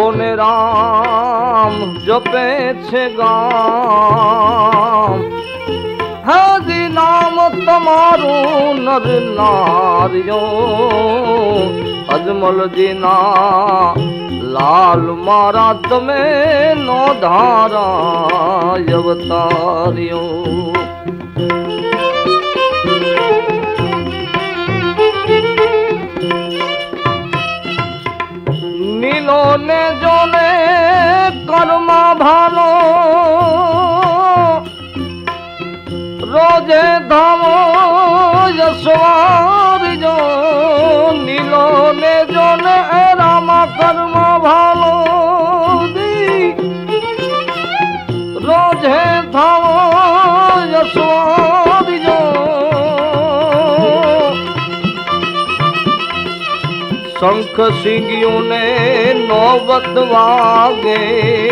उठो ने राम जपे छे गाम। हाजी नाम तमारू नर नारियो अजमल जी ना लाल मारा तमे नो धारा अवतारियो। नीलो ने जो ने कर्मा भालो रोजे धामो यशवार जो। नीलो ने जो ने रामा कर्मा भालो दी रोजे धामो यशवार जो। शंख सिंगियों ने नौबत वागे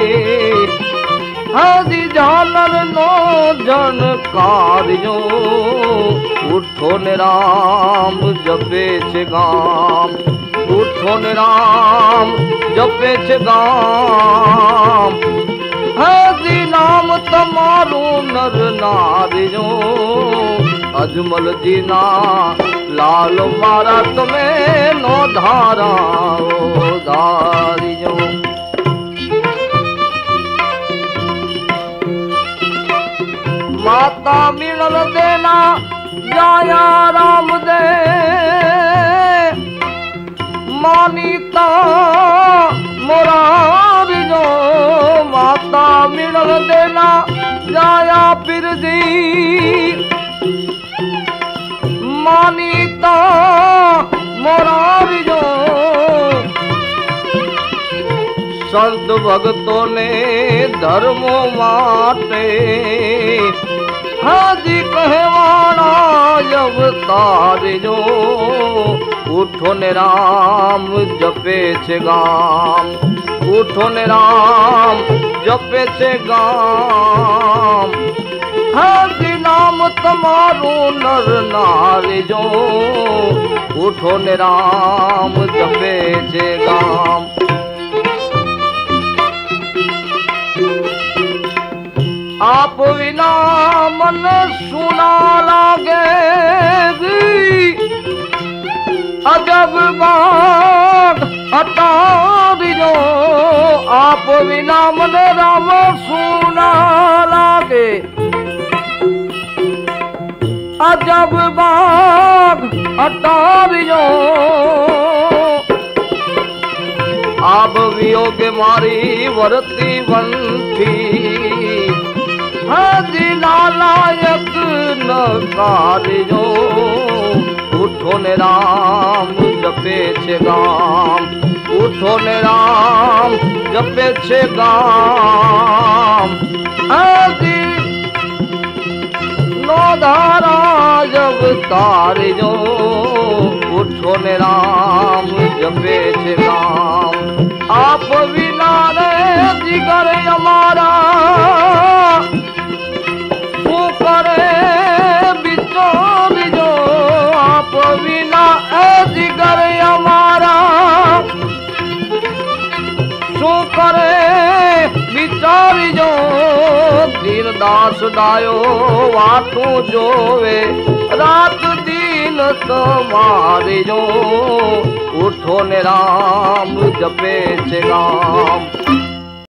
हाजी झालर नो जनकारियो। उठो ने राम जपे छे गाम। उठो ने राम जपे छे गाम। हाजी नाम तमारू नर नारियो अजमल जी ना लाल मारा तमे नो धारा धारियो। माता मिलल देना जाया राम दे मानीता मोरारी जो। माता मिलल देना जाया फिर दी मानीता मोरारी जो। संत भक्तों ने धर्मो माटे हाजी कहवाना अवतार जो। उठो ने राम जपे छे गाम। उठो ने राम जपे छे गाम। हाजी नाम तमारू नर नारी जो। उठो ने राम जपे छे गाम। आप विना मन सुना लागे अजब बात अटारी जो। आप विना मन राम सुना लागे अजब बात अटारी जो। आप वियोग मारी वरती बंठी हाजी नालायक न कारियो। उठो ने राम जपे छे गाम। उठो ने राम जपे छे गाम। हाजी नो धारा अवतारियो। उठो ने राम जपे छे गाम। आप विना रे जिगर हमारा करे बिचोर जो। आप विना जिगर हमारा शू करे बिचार जो। दीनदास डायो वाटू जोवे रात दिन तुम्हारे जो। उठो ने राम जपे छे गाम।